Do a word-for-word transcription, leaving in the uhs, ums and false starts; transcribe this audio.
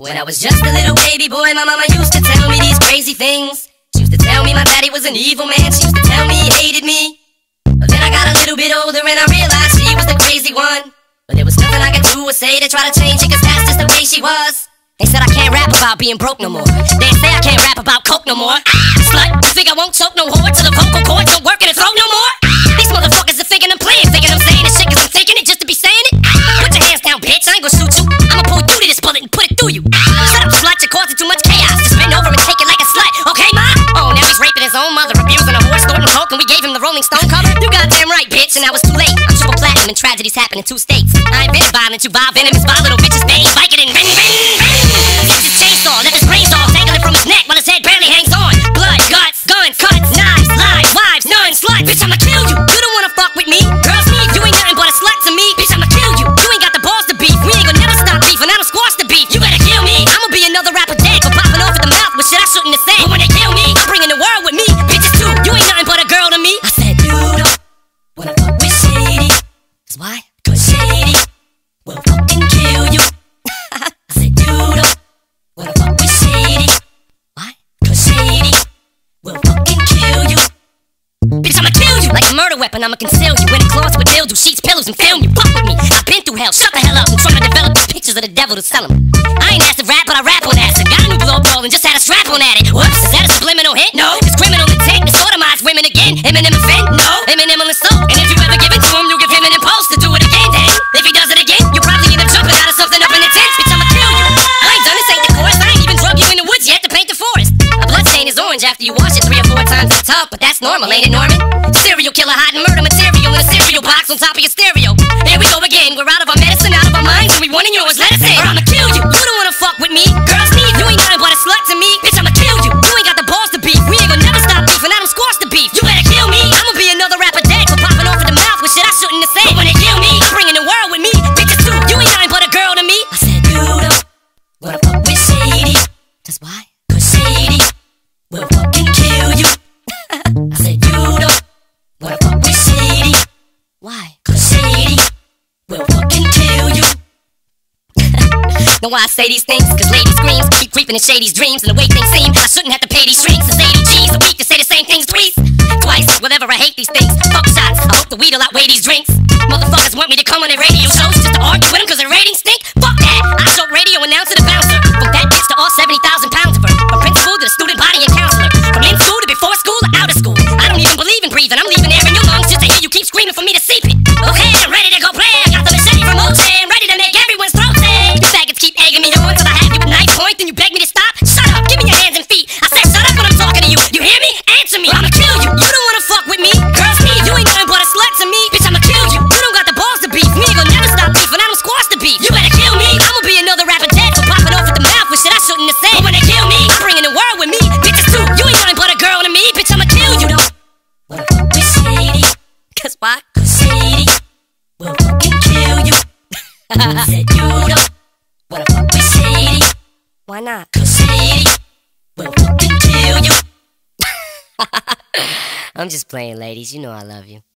When I was just a little baby boy, my mama used to tell me these crazy things. She used to tell me my daddy was an evil man. She used to tell me he hated me. But then I got a little bit older and I realized she was the crazy one. But there was nothing I could do or say to try to change it, cause that's just the way she was. They said I can't rap about being broke no more. They say I can't rap about coke no more. Ah, slut, you think I won't choke no whore till the vocal cords don't work in the throat no more? Ah, these motherfuckers are thinking I'm playing, thinking I'm saying this shit cause I'm thinking it just to be saying it. Ah, put your hands down, bitch, I ain't gonna shoot you. I'ma pull through to this bullet and put it through you. Ah, shut up, slut, you're causing too much chaos. Just bend over and take it like a slut, okay, ma? Oh, now he's raping his own mother, abusing a horse, snorting coke, and we gave him the Rolling Stone cover? You goddamn right, bitch, and I was too late. I'm triple platinum and tragedies happen in two states. I ain't been violent, you vile venomous, vile little bitches, they ain't Vicodin, ring, ring, ring. Let his brains off, dangling from his neck while his head barely hangs on. Blood, guts, guns, cuts, knives, lies, wives, nuns, sluts. Bitch, I'ma kill you. You don't wanna fuck with me. Girls need you, ain't nothing but a slut to me. Bitch, I'ma kill you. You ain't got the balls to beef. We ain't gonna never stop beef, and I don't squash the beef. You better kill me. I'ma be another rapper dead for popping off at the mouth with shit I shouldn't have said. But when they kill me, I'm bringing the world with me. Bitches too. You ain't nothing but a girl to me. I said you don't wanna fuck with Shady. Cause why? Cause Shady will fucking kill you. I said you don't wanna fuck with Shady. Why? Cause Shady will fucking kill you. Bitch, I'ma kill you like a murder weapon. I'ma conceal you in a closet with dildo sheets, pillows, and film you. Fuck with me. I've been through hell. Shut the hell up. I'm trying to develop these pictures of the devil to sell them. I ain't acid rap, but I rap on acid. Got a new blow blow and just had a strap on at it. Whoops, is that a subliminal hit? No. It's criminal intent to sodomize women again. Eminem offend? No. Eminem on the soul. And if you ever give it to him, you'll give him an impulse to do it again. Then, if he does it again, you'll probably end up jumping out of something up in the tent. Bitch, I'ma kill you. I ain't done this, ain't the chorus. I ain't even drug you in the woods yet to paint the forest. A blood stain is orange after you wash it three or four times in the tub, but that's normal, ain't it, Norman? Serial killer hiding murder material in a cereal box on top of your stereo. Here we go again. We're out of our medicine, out of our minds, and we wanting yours. Let us in, or I'ma kill you. You don't wanna fuck with me. Girls need you, ain't nothing but a slut to me. Bitch, I'ma kill you. You ain't got the balls to beef. We ain't gonna never stop beef, and I don't squash the beef. You better kill me. I'ma be another rapper dead for popping off at the mouth with shit I shouldn't have said. But when they kill me, I'm bringing the world with me. Bitches too. You ain't nothing but a girl to me. I said you don't wanna fuck with Shady. Cause why? Cause Shady will fucking kill you. I said you don't wanna fuck with Shady. Why? Cause Shady will fucking kill you. Know why I say these things? Cause lady screams keep creeping in Shady's dreams. And the way things seem, I shouldn't have to pay these strings. It's eighty G's a week to say the same things twice. Twice, whatever, I hate these things. Fuck shots, I hope the weed will outweigh these drinks. Motherfuckers want me to come on their radio shows just to argue with them cause their ratings stink. Fuck that, I show radio announcer to bouncer. From that bitch to all seventy thousand pounds of her. From principal to the student body and counselor. From in school to before school to out of school. I don't even believe in breathing, I'm leaving air in your lungs just to hear you keep screaming for me to seep it. Okay, I'm ready to go play. I got the machete from Old Jam, ready to make everyone's throat sing. You faggots keep egging me on till I have you with knife point, then you beg me to stop. Shut up, give me your hands and feet. I said shut up when I'm talking to you. You hear me? Answer me. I'ma kill you. You don't wanna fuck with me. Girls need you, ain't nothing but a slut to me. Bitch, I'ma kill you. You don't got the balls to beef. We ain't gonna never stop beef, and I don't squash the beef. You better kill me. I'ma be another rapper dead for popping off at the mouth with shit I shouldn't have said. But when they kill me, I'm bringing the world with me. Bitches too. You ain't nothing but a girl to me. Bitch, I'ma kill you. Don't wanna fuck with Shady. Cause why? Cause Shady will fucking kill you. I said you don't wanna fuck with Shady. Why not? Cause Shady will fucking kill you. I'm just playing, ladies. You know I love you.